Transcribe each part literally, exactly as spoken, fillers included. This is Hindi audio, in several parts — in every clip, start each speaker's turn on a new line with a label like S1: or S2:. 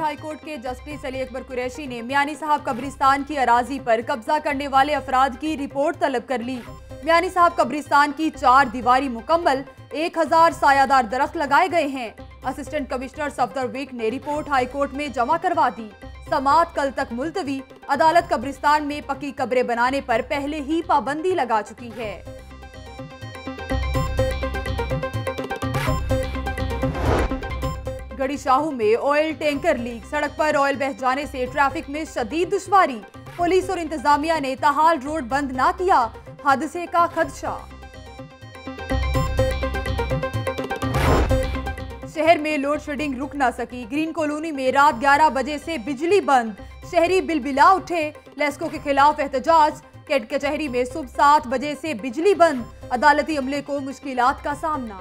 S1: हाई कोर्ट के जस्टिस अली अकबर कुरैशी ने मियानी साहब कब्रिस्तान की अराजी पर कब्जा करने वाले अफराद की रिपोर्ट तलब कर ली। मियानी साहब कब्रिस्तान की चार दीवारी मुकम्मल, एक हजार सायादार दरख्त लगाए गए हैं। असिस्टेंट कमिश्नर सफदर विक ने रिपोर्ट हाई कोर्ट में जमा करवा दी। समाअत कल तक मुलतवी। अदालत कब्रिस्तान में पक्की कब्रें बनाने पर पहले ही पाबंदी लगा चुकी है। गड़ी शाहू में ऑयल टैंकर लीक, सड़क पर ऑयल बह जाने से ट्रैफिक में शदीद दुश्वारी। पुलिस और इंतजामिया ने ताहाल रोड बंद ना किया, हादसे का खदशा। शहर में लोड शेडिंग रुक ना सकी, ग्रीन कॉलोनी में रात ग्यारह बजे से बिजली बंद, शहरी बिलबिला उठे। लेस्को के खिलाफ एहतजाज, कैट कचहरी में सुबह सात बजे से बिजली बंद, अदालती अमले को मुश्किलात का सामना।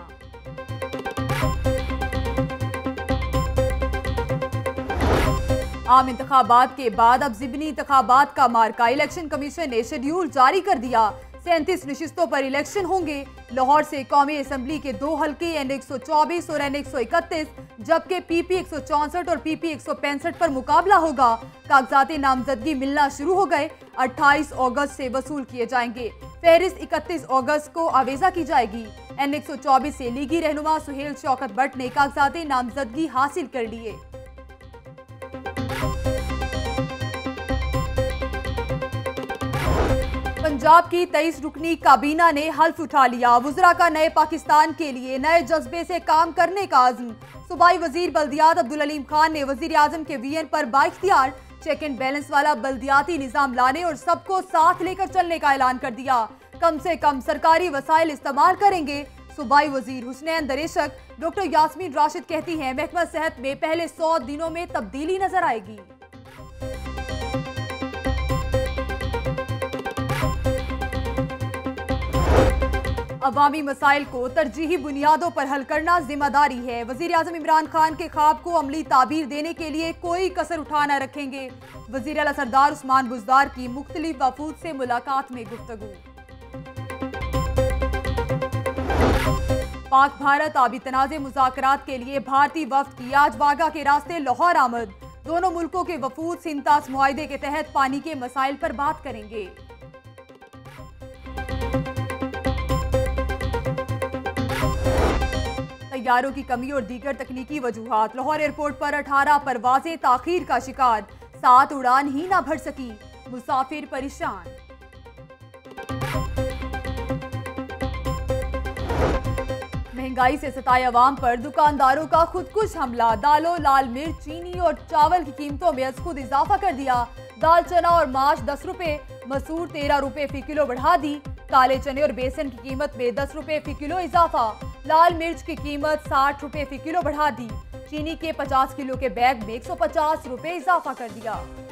S1: आम इंतखाबात के बाद अब ज़िमनी इंतखाबात का मार्का, इलेक्शन कमीशन ने शेड्यूल जारी कर दिया। सैंतीस नशिस्तों पर इलेक्शन होंगे। लाहौर से कौमी असम्बली के दो हल्के एन एक सौ चौबीस और एन एक सौ इकतीस, जबकि पीपी एक सौ चौसठ और पीपी एक सौ पैंसठ पर मुकाबला होगा। कागजाती नामजदगी मिलना शुरू हो गए, अट्ठाईस अगस्त से वसूल किए जाएंगे। फहरिस्त इकतीस अगस्त को आवेजा की जाएगी। एन एक सौ चौबीस से लीगी रहनुमा सुहेल शौकत भट्ट ने कागजाती नामजदगी हासिल कर लिए। पंजाब की तेईस रुकनी काबीना ने हल्फ उठा लिया। वुज़रा का नए पाकिस्तान के लिए नए जज्बे से काम करने का आज़म। सूबाई वजीर बल्दियात अब्दुल अलीम खान ने वजीर आजम के वीएन पर बाइख्तियार चेक एंड बैलेंस वाला बल्दियाती निज़ाम लाने और सबको साथ लेकर चलने का ऐलान कर दिया। कम से कम सरकारी वसाइल इस्तेमाल करेंगे। सूबाई वजीर हुसनैन दरेशक डॉक्टर यास्मीन राशिद कहती हैं, महकमा सेहत में पहले सौ दिनों में तब्दीली नजर आएगी। अवामी मसाइल को तरजीही बुनियादों पर हल करना जिम्मेदारी है। वजीर आजम इमरान खान के ख्वाब को अमली ताबीर देने के लिए कोई कसर उठा न रखेंगे। वजीर आला सरदार उस्मान बुज़दार की मुख्तलिफ वफूद से मुलाकात में गुफ्तगू। पाक भारत आबी तनाज़े मुज़ाकरात के लिए भारतीय वफ्द की आज वागा के रास्ते लाहौर आमद। दोनों मुल्कों के वफूद सिंतास मुआहिदे के तहत पानी के मसाइल पर बात करेंगे। तैयारों की कमी और दीगर तकनीकी वजूहात, लाहौर एयरपोर्ट पर अठारह परवाजें ताखीर का शिकार, सात उड़ान ही ना भर सकी, मुसाफिर परेशान। महंगाई से सताए अवाम पर दुकानदारों का खुदकुश हमला, दालों, लाल मिर्च, चीनी और चावल की कीमतों में अज खुद इजाफा कर दिया। दाल, चना और माश दस रुपए, मसूर तेरह रुपए फी किलो बढ़ा दी। काले चने और बेसन की कीमत में दस रुपए फी किलो इजाफा। लाल मिर्च की कीमत साठ रुपए फी किलो बढ़ा दी। चीनी के पचास किलो के बैग में एक सौ पचास रुपए इजाफा कर दिया।